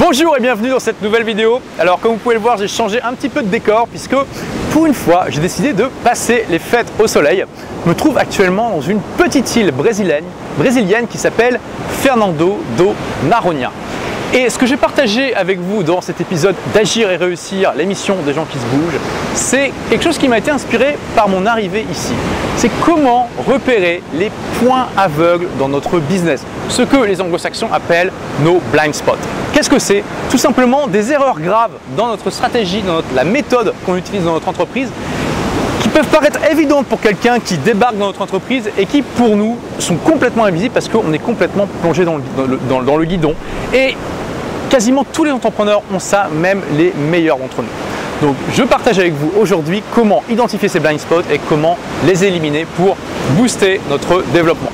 Bonjour et bienvenue dans cette nouvelle vidéo. Alors comme vous pouvez le voir, j'ai changé un petit peu de décor puisque pour une fois, j'ai décidé de passer les fêtes au soleil. Je me trouve actuellement dans une petite île brésilienne qui s'appelle Fernando do Noronha. Et ce que j'ai partagé avec vous dans cet épisode d'Agir et Réussir, l'émission des gens qui se bougent, c'est quelque chose qui m'a été inspiré par mon arrivée ici. C'est comment repérer les points aveugles dans notre business, ce que les anglo-saxons appellent nos blind spots. Qu'est-ce que c'est? Tout simplement des erreurs graves dans notre stratégie, dans la méthode qu'on utilise dans notre entreprise, qui peuvent paraître évidentes pour quelqu'un qui débarque dans notre entreprise et qui pour nous sont complètement invisibles parce qu'on est complètement plongé dans le guidon. Et quasiment tous les entrepreneurs ont ça, même les meilleurs d'entre nous. Donc je partage avec vous aujourd'hui comment identifier ces blind spots et comment les éliminer pour booster notre développement.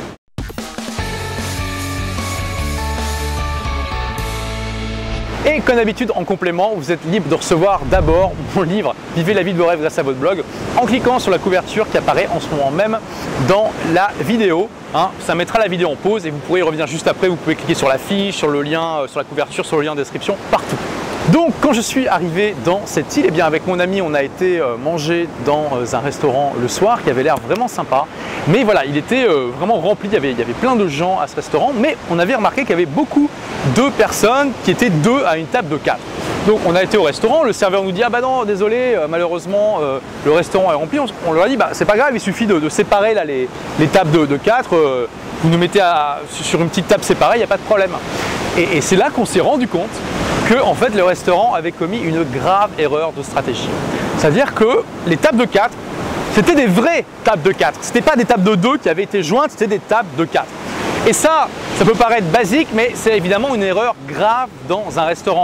Et comme d'habitude, en complément, vous êtes libre de recevoir d'abord mon livre « Vivez la vie de vos rêves grâce à votre blog » en cliquant sur la couverture qui apparaît en ce moment même dans la vidéo. Ça mettra la vidéo en pause et vous pourrez y revenir juste après. Vous pouvez cliquer sur la fiche, sur le lien, sur la couverture, sur le lien de description, partout. Donc quand je suis arrivé dans cette île, avec mon ami, on a été manger dans un restaurant le soir qui avait l'air vraiment sympa. Mais voilà, il était vraiment rempli, il y avait plein de gens à ce restaurant, mais on avait remarqué qu'il y avait beaucoup de personnes qui étaient 2 à une table de 4. Donc on a été au restaurant, le serveur nous dit « Ah bah non, désolé, malheureusement, le restaurant est rempli ». On leur a dit « C'est pas grave, il suffit de séparer là, les tables de 4, vous nous mettez sur une petite table séparée, il n'y a pas de problème ». Et c'est là qu'on s'est rendu compte que en fait, le restaurant avait commis une grave erreur de stratégie. C'est-à-dire que les tables de 4, c'était des vraies tables de 4. Ce n'était pas des tables de 2 qui avaient été jointes, c'était des tables de 4. Et ça peut paraître basique, mais c'est évidemment une erreur grave dans un restaurant.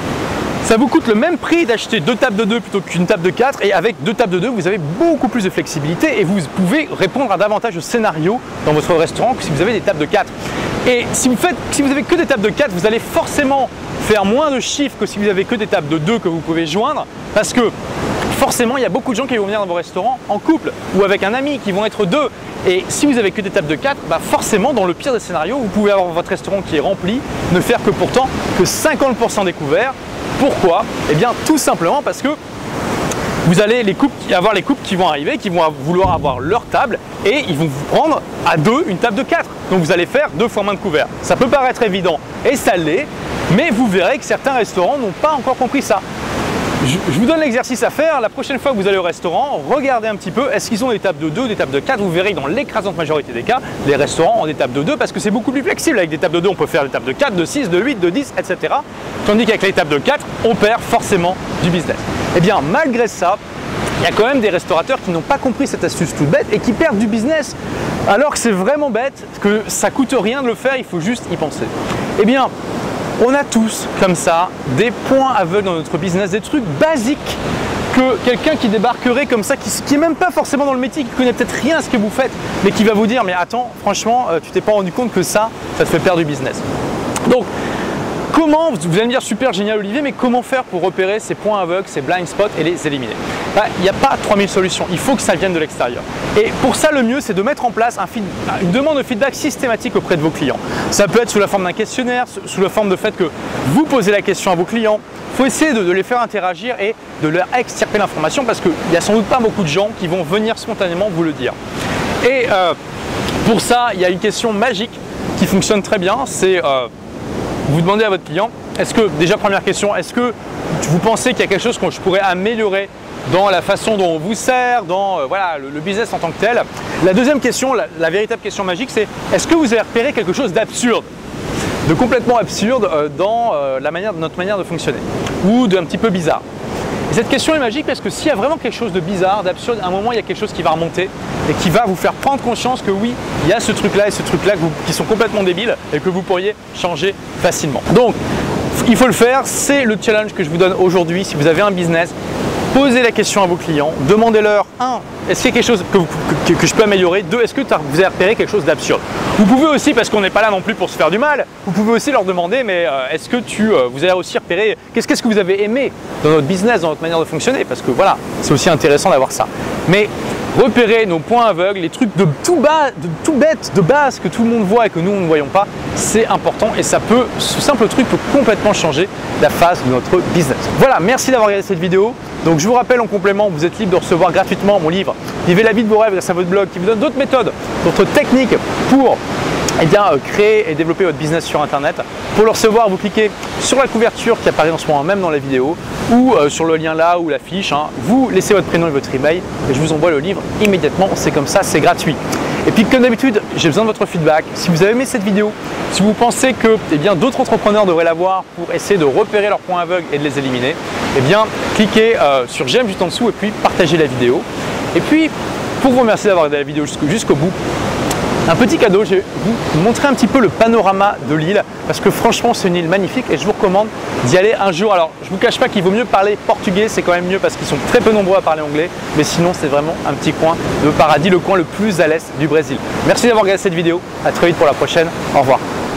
Ça vous coûte le même prix d'acheter 2 tables de 2 plutôt qu'une table de 4 et avec 2 tables de 2, vous avez beaucoup plus de flexibilité et vous pouvez répondre à davantage de scénarios dans votre restaurant que si vous avez des tables de 4. Et si vous avez que des tables de 4, vous allez forcément faire moins de chiffres que si vous avez que des tables de 2 que vous pouvez joindre parce que forcément, il y a beaucoup de gens qui vont venir dans vos restaurants en couple ou avec un ami qui vont être 2. Et si vous avez que des tables de 4, forcément, dans le pire des scénarios, vous pouvez avoir votre restaurant qui est rempli, ne faire que pourtant que 50% des couverts. Pourquoi? Eh bien, tout simplement parce que vous allez avoir les couples qui vont arriver, qui vont vouloir avoir leur table et ils vont vous prendre à 2 une table de 4. Donc vous allez faire 2 fois moins de couverts. Ça peut paraître évident et ça l'est, mais vous verrez que certains restaurants n'ont pas encore compris ça. Je vous donne l'exercice à faire. La prochaine fois que vous allez au restaurant, regardez un petit peu, est-ce qu'ils ont des tables de 2 ou des tables de 4? Vous verrez que dans l'écrasante majorité des cas, les restaurants ont des tables de 2 parce que c'est beaucoup plus flexible. Avec des tables de 2, on peut faire des tables de 4, de 6, de 8, de 10, etc. Tandis qu'avec les tables de 4, on perd forcément du business. Eh bien, malgré ça, il y a quand même des restaurateurs qui n'ont pas compris cette astuce toute bête et qui perdent du business. Alors que c'est vraiment bête, que ça coûte rien de le faire, il faut juste y penser. Eh bien, on a tous, comme ça, des points aveugles dans notre business, des trucs basiques que quelqu'un qui débarquerait comme ça, qui n'est même pas forcément dans le métier, qui ne connaît peut-être rien à ce que vous faites, mais qui va vous dire « Mais attends, franchement, tu t'es pas rendu compte que ça te fait perdre du business ». Donc, comment, vous allez me dire « Super, génial Olivier, mais comment faire pour repérer ces points aveugles, ces blind spots et les éliminer ?» Il n'y a pas 3000 solutions, il faut que ça vienne de l'extérieur. Et pour ça, le mieux, c'est de mettre en place une demande de feedback systématique auprès de vos clients. Ça peut être sous la forme d'un questionnaire, sous la forme de fait que vous posez la question à vos clients. Il faut essayer de les faire interagir et de leur extirper l'information parce qu'il n'y a sans doute pas beaucoup de gens qui vont venir spontanément vous le dire. Et pour ça, il y a une question magique qui fonctionne très bien, c'est vous demandez à votre client, déjà première question, est-ce que vous pensez qu'il y a quelque chose que je pourrais améliorer dans la façon dont on vous sert, dans le business en tant que tel? La deuxième question, la véritable question magique, c'est est-ce que vous avez repéré quelque chose d'absurde, de complètement absurde dans notre manière de fonctionner ou d'un petit peu bizarre? Et cette question est magique parce que s'il y a vraiment quelque chose de bizarre, d'absurde, à un moment il y a quelque chose qui va remonter et qui va vous faire prendre conscience que oui, il y a ce truc-là et ce truc-là qui sont complètement débiles et que vous pourriez changer facilement. Donc, il faut le faire, c'est le challenge que je vous donne aujourd'hui. Si vous avez un business, posez la question à vos clients, demandez-leur 1. Est-ce qu'il y a quelque chose que je peux améliorer? 2. Est-ce que vous avez repéré quelque chose d'absurde? Vous pouvez aussi, parce qu'on n'est pas là non plus pour se faire du mal, vous pouvez aussi leur demander mais est-ce que vous avez aussi repéré qu'est-ce que vous avez aimé dans notre business, dans notre manière de fonctionner? Parce que voilà, c'est aussi intéressant d'avoir ça. Mais repérer nos points aveugles, les trucs de tout bête, de base que tout le monde voit et que nous on ne voyons pas, c'est important et ce simple truc peut complètement changer la face de notre business. Voilà, merci d'avoir regardé cette vidéo. Donc je vous rappelle en complément, vous êtes libre de recevoir gratuitement mon livre Vivez la vie de vos rêves grâce à votre blog qui vous donne d'autres méthodes, d'autres techniques pour créer et développer votre business sur internet. Pour le recevoir, vous cliquez sur la couverture qui apparaît en ce moment même dans la vidéo ou sur le lien là ou la fiche. Vous laissez votre prénom et votre email et je vous envoie le livre immédiatement. C'est comme ça, c'est gratuit. Et puis comme d'habitude, j'ai besoin de votre feedback. Si vous avez aimé cette vidéo, si vous pensez que d'autres entrepreneurs devraient la voir pour essayer de repérer leurs points aveugles et de les éliminer, cliquez sur j'aime juste en dessous et puis partagez la vidéo. Et puis, pour vous remercier d'avoir regardé la vidéo jusqu'au bout, un petit cadeau, je vais vous montrer un petit peu le panorama de l'île parce que franchement c'est une île magnifique et je vous recommande d'y aller un jour. Alors je ne vous cache pas qu'il vaut mieux parler portugais, c'est quand même mieux parce qu'ils sont très peu nombreux à parler anglais, mais sinon c'est vraiment un petit coin de paradis, le coin le plus à l'est du Brésil. Merci d'avoir regardé cette vidéo, à très vite pour la prochaine, au revoir.